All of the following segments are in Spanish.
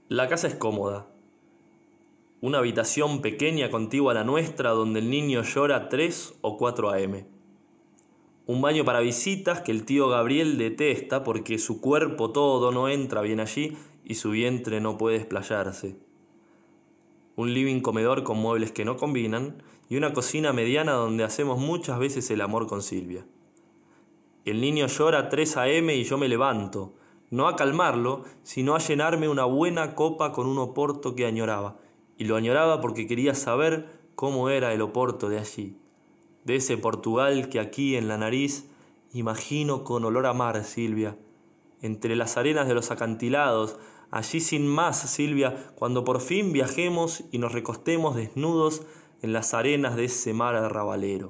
La casa es cómoda. Una habitación pequeña contigua a la nuestra donde el niño llora 3 o 4 a.m. Un baño para visitas que el tío Gabriel detesta porque su cuerpo todo no entra bien allí y su vientre no puede explayarse. Un living comedor con muebles que no combinan y una cocina mediana donde hacemos muchas veces el amor con Silvia. El niño llora 3 a.m. y yo me levanto, no a calmarlo, sino a llenarme una buena copa con un Oporto que añoraba. Y lo añoraba porque quería saber cómo era el Oporto de allí, de ese Portugal que aquí en la nariz imagino con olor a mar, Silvia, entre las arenas de los acantilados, allí sin más, Silvia, cuando por fin viajemos y nos recostemos desnudos en las arenas de ese mar arrabalero.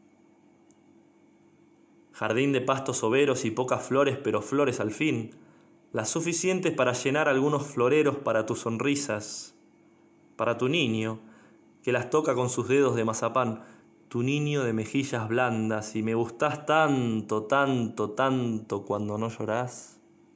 Jardín de pastos overos y pocas flores, pero flores al fin, las suficientes para llenar algunos floreros para tus sonrisas, para tu niño, que las toca con sus dedos de mazapán, tu niño de mejillas blandas, y me gustás tanto, tanto, tanto cuando no llorás.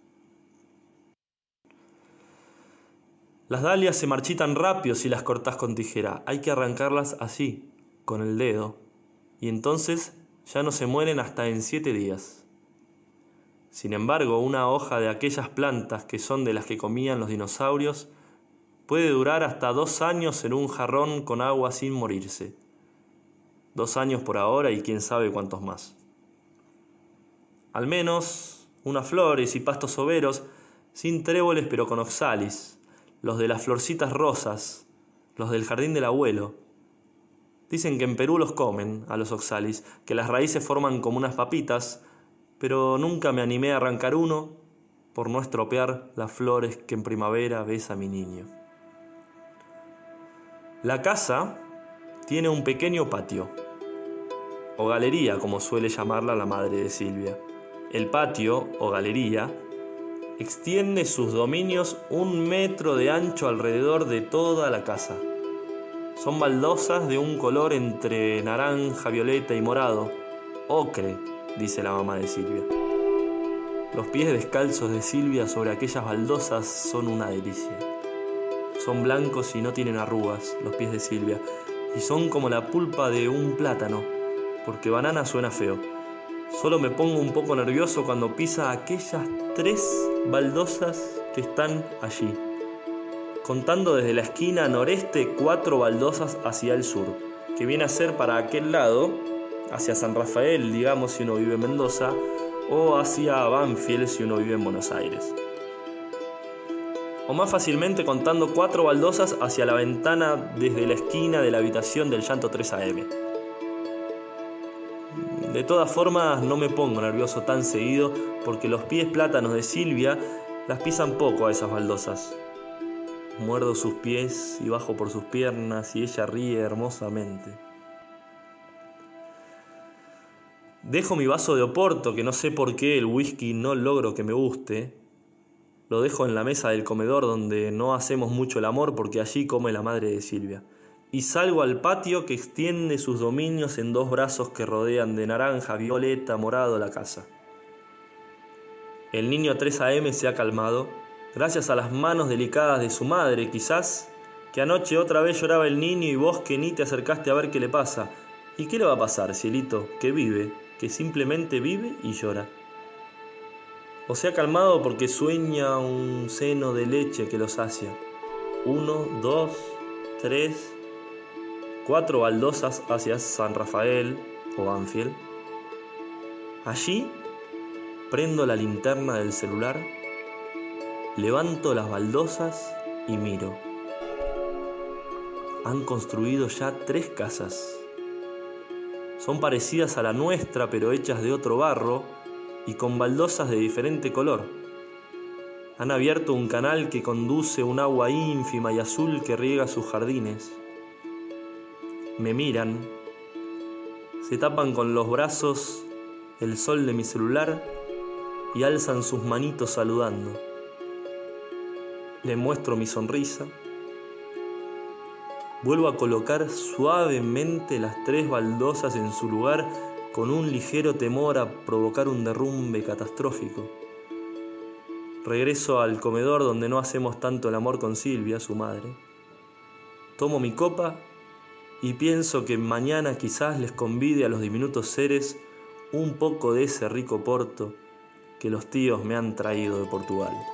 Las dalias se marchitan rápido si las cortás con tijera, hay que arrancarlas así, con el dedo, y entonces ya no se mueren hasta en 7 días. Sin embargo, una hoja de aquellas plantas que son de las que comían los dinosaurios puede durar hasta 2 años en un jarrón con agua sin morirse. 2 años por ahora y quién sabe cuántos más. Al menos unas flores y pastos overos, sin tréboles pero con oxalis, los de las florcitas rosas, los del jardín del abuelo. Dicen que en Perú los comen, a los oxalis, que las raíces forman como unas papitas, pero nunca me animé a arrancar uno por no estropear las flores que en primavera besa mi niño. La casa tiene un pequeño patio, o galería como suele llamarla la madre de Silvia. El patio, o galería, extiende sus dominios 1 metro de ancho alrededor de toda la casa. Son baldosas de un color entre naranja, violeta y morado. Ocre, dice la mamá de Silvia. Los pies descalzos de Silvia sobre aquellas baldosas son una delicia. Son blancos y no tienen arrugas los pies de Silvia, y son como la pulpa de un plátano, porque banana suena feo. Solo me pongo un poco nervioso cuando pisa aquellas 3 baldosas que están allí, contando desde la esquina noreste 4 baldosas hacia el sur, que viene a ser para aquel lado, hacia San Rafael, digamos, si uno vive en Mendoza, o hacia Banfield, si uno vive en Buenos Aires. O más fácilmente contando 4 baldosas hacia la ventana desde la esquina de la habitación del llanto 3 a.m. De todas formas, no me pongo nervioso tan seguido porque los pies plátanos de Silvia las pisan poco a esas baldosas. Muerdo sus pies y bajo por sus piernas y ella ríe hermosamente. Dejo mi vaso de Oporto, que no sé por qué el whisky no logro que me guste. Lo dejo en la mesa del comedor donde no hacemos mucho el amor porque allí come la madre de Silvia. Y salgo al patio que extiende sus dominios en 2 brazos que rodean de naranja, violeta, morado la casa. El niño 3 a.m. se ha calmado, gracias a las manos delicadas de su madre, quizás, que anoche otra vez lloraba el niño y vos que ni te acercaste a ver qué le pasa. ¿Y qué le va a pasar, cielito? Que vive, que simplemente vive y llora. O se ha calmado porque sueña un seno de leche que lo sacia. 1, 2, 3... 4 baldosas hacia San Rafael o Banfield. Allí prendo la linterna del celular, levanto las baldosas y miro. Han construido ya 3 casas. Son parecidas a la nuestra pero hechas de otro barro y con baldosas de diferente color. Han abierto un canal que conduce un agua ínfima y azul que riega sus jardines. Me miran, se tapan con los brazos el sol de mi celular y alzan sus manitos saludando. Le muestro mi sonrisa. Vuelvo a colocar suavemente las 3 baldosas en su lugar con un ligero temor a provocar un derrumbe catastrófico. Regreso al comedor donde no hacemos tanto el amor con Silvia, su madre. Tomo mi copa y pienso que mañana quizás les convide a los diminutos seres un poco de ese rico porto que los tíos me han traído de Portugal.